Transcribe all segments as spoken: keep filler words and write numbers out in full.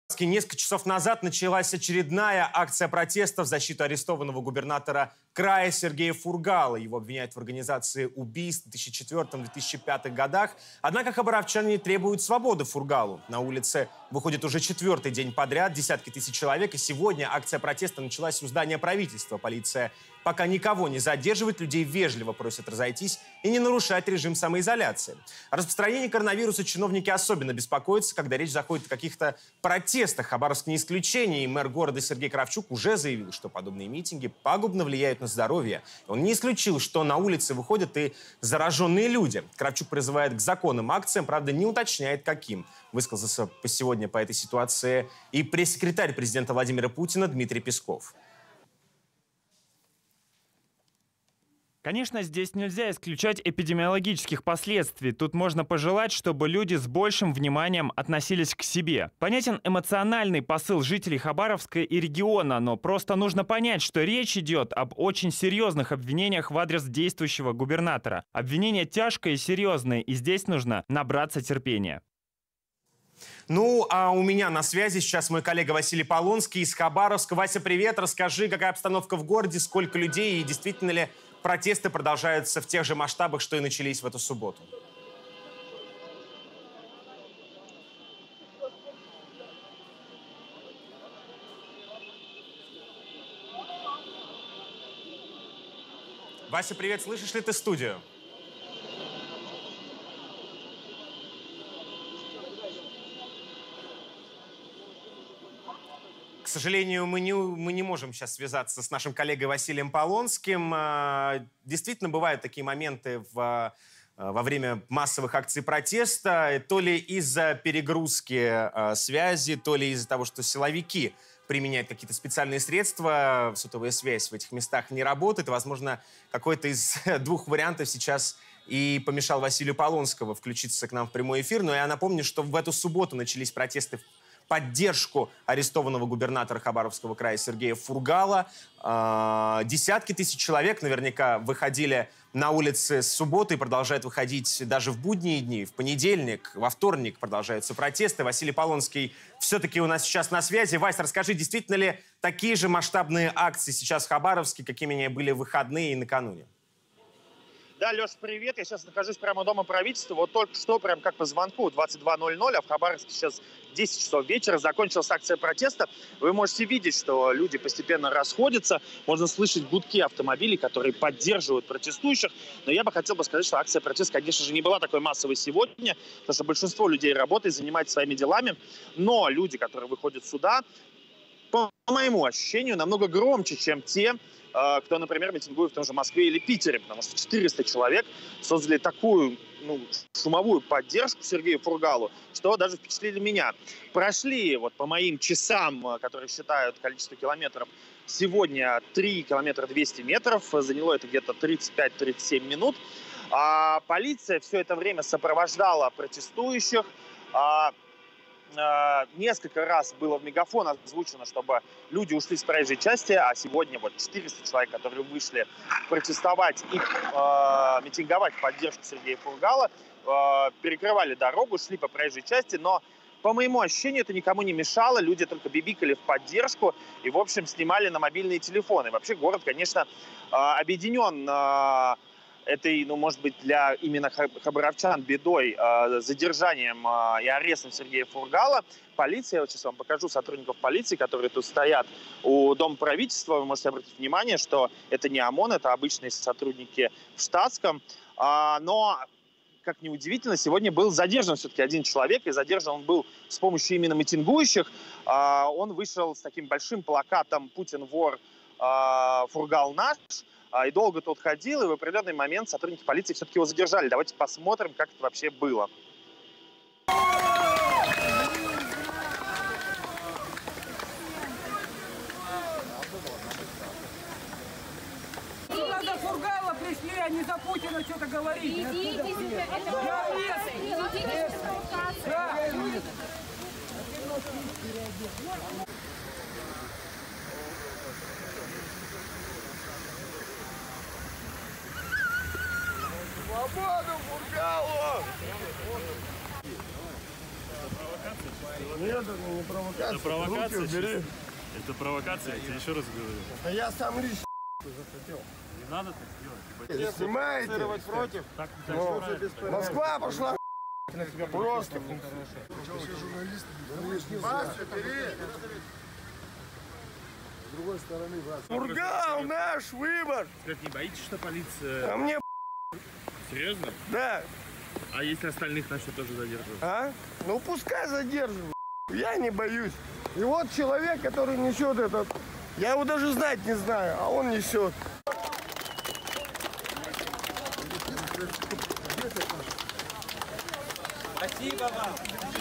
Несколько часов назад началась очередная акция протеста в защиту арестованного губернатора края Сергея Фургала. Его обвиняют в организации убийств в две тысячи четвёртом — две тысячи пятом годах. Однако хабаровчане требуют свободы Фургалу. На улице выходит уже четвертый день подряд, десятки тысяч человек. И сегодня акция протеста началась у здания правительства. Полиция пока никого не задерживает, людей вежливо просят разойтись и не нарушать режим самоизоляции. О распространении коронавируса чиновники особенно беспокоятся, когда речь заходит о каких-то протестах. Хабаровск не исключение, и мэр города Сергей Кравчук уже заявил, что подобные митинги пагубно влияют на здоровье. Он не исключил, что на улице выходят и зараженные люди. Кравчук призывает к законным акциям, правда, не уточняет, каким. Высказался сегодня по этой ситуации и пресс-секретарь президента Владимира Путина Дмитрий Песков. Конечно, здесь нельзя исключать эпидемиологических последствий. Тут можно пожелать, чтобы люди с большим вниманием относились к себе. Понятен эмоциональный посыл жителей Хабаровска и региона, но просто нужно понять, что речь идет об очень серьезных обвинениях в адрес действующего губернатора. Обвинения тяжкое и серьезное, и здесь нужно набраться терпения. Ну, а у меня на связи сейчас мой коллега Василий Полонский из Хабаровска. Вася, привет. Расскажи, какая обстановка в городе, сколько людей и действительно ли протесты продолжаются в тех же масштабах, что и начались в эту субботу? Вася, привет. Слышишь ли ты студию? К сожалению, мы не, мы не можем сейчас связаться с нашим коллегой Василием Полонским. Действительно, бывают такие моменты в, во время массовых акций протеста, то ли из-за перегрузки связи, то ли из-за того, что силовики применяют какие-то специальные средства, сотовая связь в этих местах не работает. Возможно, какой-то из двух вариантов сейчас и помешал Василию Полонскому включиться к нам в прямой эфир. Но я напомню, что в эту субботу начались протесты в поддержку арестованного губернатора Хабаровского края Сергея Фургала. Десятки тысяч человек наверняка выходили на улицы с субботы и продолжают выходить даже в будние дни. В понедельник, во вторник продолжаются протесты. Василий Полонский все-таки у нас сейчас на связи. Вась, расскажи, действительно ли такие же масштабные акции сейчас в Хабаровске, какими они были в выходные и накануне? Да, Леш, привет. Я сейчас нахожусь прямо у Дома правительства. Вот только что, прям как по звонку, двадцать два ноль ноль, а в Хабаровске сейчас десять часов вечера. Закончилась акция протеста. Вы можете видеть, что люди постепенно расходятся. Можно слышать гудки автомобилей, которые поддерживают протестующих. Но я бы хотел бы сказать, что акция протеста, конечно же, не была такой массовой сегодня, потому что большинство людей работает, занимается своими делами. Но люди, которые выходят сюда, по моему ощущению, намного громче, чем те, кто, например, митингует в том же Москве или Питере, потому что четыреста человек создали такую ну, шумовую поддержку Сергею Фургалу, что даже впечатлили меня. Прошли, вот по моим часам, которые считают количество километров, сегодня три километра двести метров, заняло это где-то тридцать пять — тридцать семь минут. А полиция все это время сопровождала протестующих. А несколько раз было в мегафон озвучено, чтобы люди ушли с проезжей части, а сегодня вот четыреста человек, которые вышли протестовать и э, митинговать в поддержку Сергея Фургала, э, перекрывали дорогу, шли по проезжей части, но по моему ощущению это никому не мешало, люди только бибикали в поддержку и, в общем, снимали на мобильные телефоны. Вообще город, конечно, э, объединен э, этой, ну, может быть, для именно хабаровчан бедой, э, задержанием э, и арестом Сергея Фургала. Полиция, я вот сейчас вам покажу сотрудников полиции, которые тут стоят у Дома правительства. Вы можете обратить внимание, что это не ОМОН, это обычные сотрудники в штатском. Э, но, как ни удивительно, сегодня был задержан все-таки один человек, и задержан он был с помощью именно митингующих. Э, он вышел с таким большим плакатом «Путин вор, э, Фургал наш». И долго тут ходил, и в определенный момент сотрудники полиции все-таки его задержали. Давайте посмотрим, как это вообще было. За Фургала пришли, а не за Путина что-то говорить. Идите, Свободу Фургалу! Нет, это не провокация. Это провокация? Руки убери. Это провокация, я тебе еще раз говорю. Это я сам лично захотел. Не надо так делать. Снимаете? Против? Так, Ну, Москва пошла. Просто. С другой стороны, брат. Фургал наш выбор. Скажите, не боитесь, что полиция... А мне Серьезно? да. А если остальных начнут тоже задерживать? А? Ну пускай задерживают. Я не боюсь. И вот человек, который несет этот, я его даже знать не знаю, а он несет. Спасибо вам.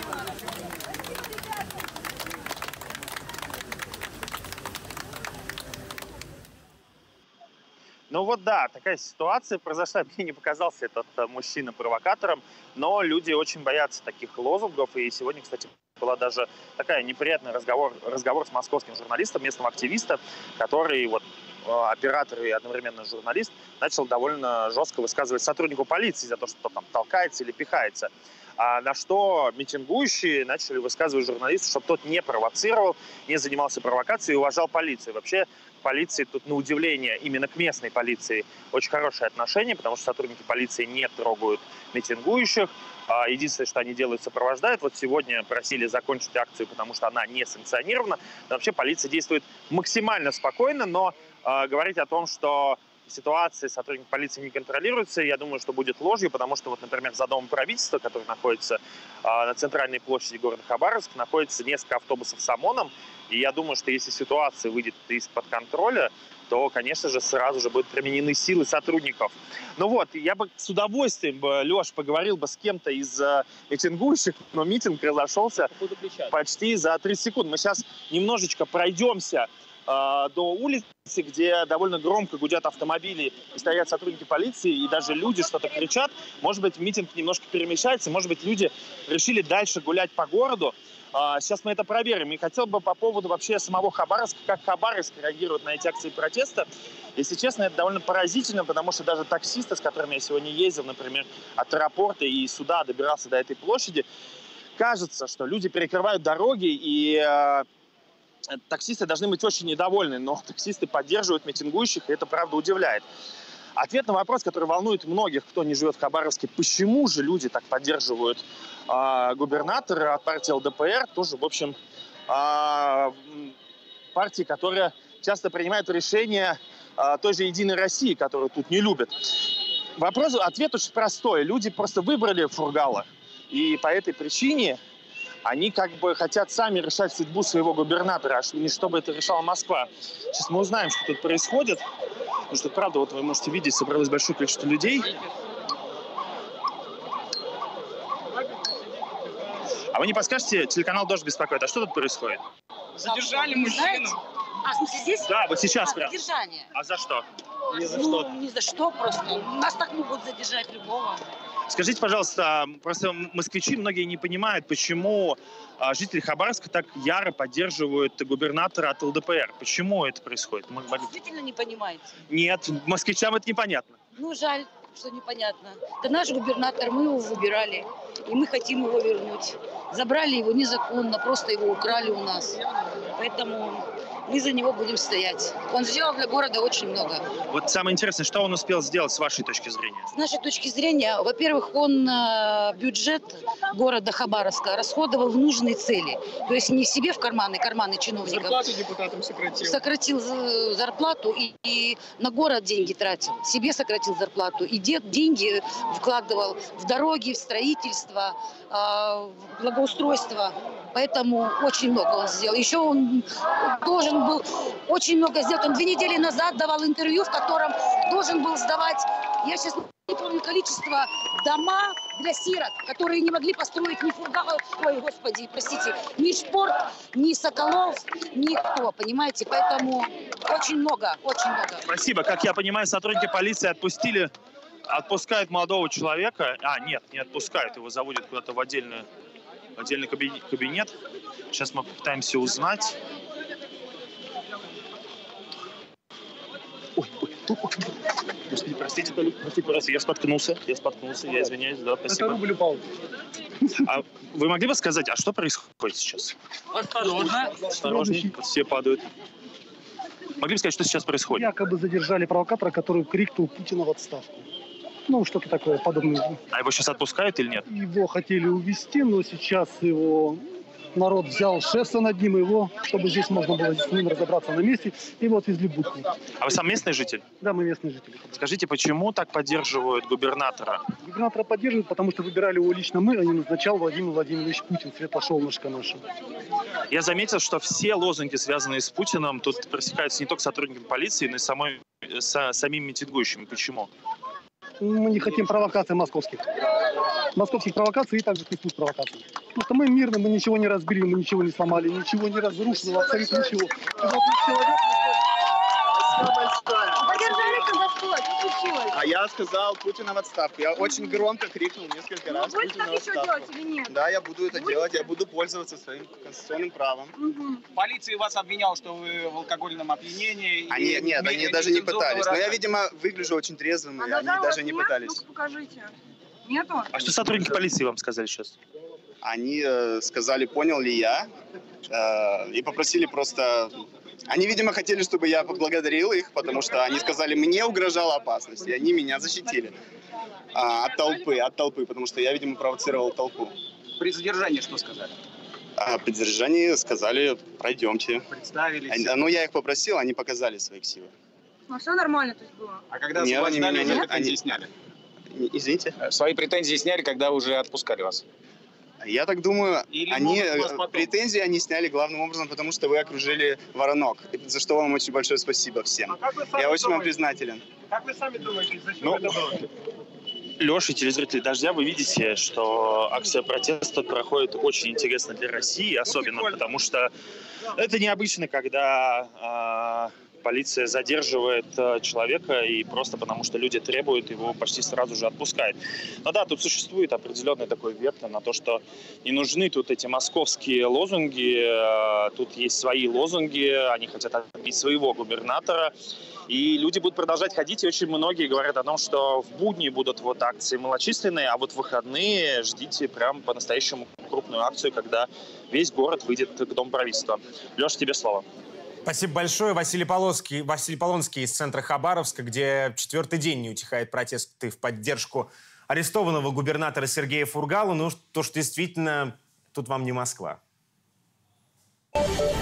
Ну вот да, такая ситуация произошла. Мне не показался этот э, мужчина провокатором, но люди очень боятся таких лозунгов. И сегодня, кстати, была даже такая неприятный разговор, разговор с московским журналистом, местным активистом, который, вот, э, оператор и одновременно журналист, начал довольно жестко высказывать сотруднику полиции за то, что там толкается или пихается. А на что митингующие начали высказывать журналисту, чтобы тот не провоцировал, не занимался провокацией и уважал полицию. Вообще полиции тут, на удивление, именно к местной полиции очень хорошее отношение, потому что сотрудники полиции не трогают митингующих. Единственное, что они делают, сопровождают. Вот сегодня просили закончить акцию, потому что она не санкционирована. Но вообще полиция действует максимально спокойно, но э, говорить о том, что ситуация сотрудников полиции не контролируется, я думаю, что будет ложью, потому что, вот, например, за домом правительства, который находится э, на центральной площади города Хабаровск, находится несколько автобусов с ОМОНом, и я думаю, что если ситуация выйдет из-под контроля, то, конечно же, сразу же будут применены силы сотрудников. Ну вот, я бы с удовольствием, бы, Леш, поговорил бы с кем-то из э, митингующих, но митинг разошелся почти за тридцать секунд. Мы сейчас немножечко пройдемся до улицы, где довольно громко гудят автомобили и стоят сотрудники полиции, и даже люди что-то кричат. Может быть, митинг немножко перемещается, может быть, люди решили дальше гулять по городу. Сейчас мы это проверим. И хотел бы по поводу вообще самого Хабаровска, как Хабаровск реагирует на эти акции протеста. Если честно, это довольно поразительно, потому что даже таксисты, с которыми я сегодня ездил, например, от аэропорта и сюда добирался до этой площади, кажется, что люди перекрывают дороги, и таксисты должны быть очень недовольны, но таксисты поддерживают митингующих, и это, правда, удивляет. Ответ на вопрос, который волнует многих, кто не живет в Хабаровске, почему же люди так поддерживают э, губернатора от партии эл дэ пэ эр, тоже, в общем, э, партии, которая часто принимает решения э, той же «Единой России», которую тут не любят. Вопрос, ответ очень простой. Люди просто выбрали Фургала, и по этой причине они как бы хотят сами решать судьбу своего губернатора, а не чтобы это решала Москва. Сейчас мы узнаем, что тут происходит. Потому что, правда, вот вы можете видеть, собралось большое количество людей. А вы не подскажете, телеканал «Дождь» беспокоит, а что тут происходит? Задержали мужчину. А, в смысле, здесь? Да, вот сейчас а, прям. Задержание. А за что? Ни за ну, что. Ни за что просто. Нас так могут задержать любого. Скажите, пожалуйста, просто москвичи многие не понимают, почему жители Хабаровска так яро поддерживают губернатора от эл дэ пэ эр. Почему это происходит? Действительно не понимаете? Нет, москвичам это непонятно. Ну, жаль, что непонятно. Это наш губернатор, мы его выбирали, и мы хотим его вернуть. Забрали его незаконно, просто его украли у нас. Поэтому мы за него будем стоять. Он сделал для города очень много. Вот самое интересное, что он успел сделать с вашей точки зрения? С нашей точки зрения, во-первых, он э, бюджет города Хабаровска расходовал в нужные цели. То есть не себе в карманы, карманы чиновников. Зарплату депутатам сократил. Сократил зарплату и, и на город деньги тратил. Себе сократил зарплату. И дед деньги вкладывал в дороги, в строительство, э, в благоустройство. Поэтому очень много он сделал. Еще он должен был очень много сделать. Он две недели назад давал интервью, в котором должен был сдавать, я сейчас не помню количество, дома для сирот, которые не могли построить ни Фургалов, ой, господи, простите, ни Шпорт, ни Соколов, никто, понимаете? Поэтому очень много, очень много. Спасибо. Как я понимаю, сотрудники полиции отпустили, отпускают молодого человека. А, нет, не отпускают, его заводят куда-то в отдельную отдельный кабинет. Сейчас мы попытаемся узнать. Ой, ой, ой. Господи, простите, простите, простите, я споткнулся, я споткнулся, я извиняюсь, да, спасибо. Это рубль упал. А Вы могли бы сказать, а что происходит сейчас? Осторожно. Осторожней, все падают. Могли бы сказать, что сейчас происходит? Якобы задержали провокатора, который крикнул Путина в отставку. Ну, что-то такое подобное. А его сейчас отпускают или нет? Его хотели увезти, но сейчас его народ взял шефство над ним, его, чтобы здесь можно было с ним разобраться на месте, его отвезли в будку. А вы сам местный житель? Да, мы местные жители. Скажите, почему так поддерживают губернатора? Губернатора поддерживают, потому что выбирали его лично мы, а не назначал Владимир Владимирович Путин, светло-солнышко наше. Я заметил, что все лозунги, связанные с Путиным, тут пресекаются не только сотрудниками полиции, но и самой, с, самими митингующими. Почему? Мы не хотим провокаций московских. Московских провокаций и также кипут провокаций. Потому что мы мирно, мы ничего не разбили, мы ничего не сломали, ничего не разрушили, абсолютно ничего. Поддержали, когда что? Что случилось? А я сказал Путина в отставку. Я очень громко крикнул несколько раз Вы будете Путина так в еще отставку. делать или нет? Да, я буду это делать, я буду пользоваться своим конституционным правом. Угу. Полиция вас обвиняла, что вы в алкогольном опьянении. Они, и нет, в они медиа даже не нецензурного пытались. Но я, выражения. видимо, выгляжу очень трезвым, А и они ножа у вас даже не нет? пытались. Ну-ка покажите. Нету? А что сотрудники полиции вам сказали сейчас? Они э, сказали, понял ли я, э, и попросили просто... Они, видимо, хотели, чтобы я поблагодарил их, потому что они сказали, мне угрожала опасность, и они меня защитили а, от толпы, от толпы, потому что я, видимо, провоцировал толпу. При задержании что сказали? А при задержании сказали, пройдемте. Представились? Они, ну, я их попросил, они показали свои ксивы. Ну все нормально то есть было? А когда Нет, вас они ждали, меня они не- претензии они- сняли? Извините? Свои претензии сняли, когда уже отпускали вас? Я так думаю, Или они, могут вас э, потом? претензии они сняли главным образом, потому что вы окружили воронок, за что вам очень большое спасибо всем. Я очень вам признателен. Как вы сами думаете, зачем Ну, это было? Леша, телезрители «Дождя», вы видите, что акция протеста проходит очень интересно для России, особенно потому что это необычно, когда а, полиция задерживает а, человека и просто потому что люди требуют, его почти сразу же отпускает. Но да, тут существует определенный такой вектор на то, что не нужны тут эти московские лозунги, а, тут есть свои лозунги, они хотят отбить своего губернатора. И люди будут продолжать ходить, и очень многие говорят о том, что в будни будут вот акции малочисленные, а вот в выходные ждите прям по-настоящему крупную акцию, когда весь город выйдет к Дому правительства. Леша, тебе слово. Спасибо большое. Василий Полонский, Василий Полонский из центра Хабаровска, где четвертый день не утихает протесты в поддержку арестованного губернатора Сергея Фургала. Ну, то, что действительно тут вам не Москва.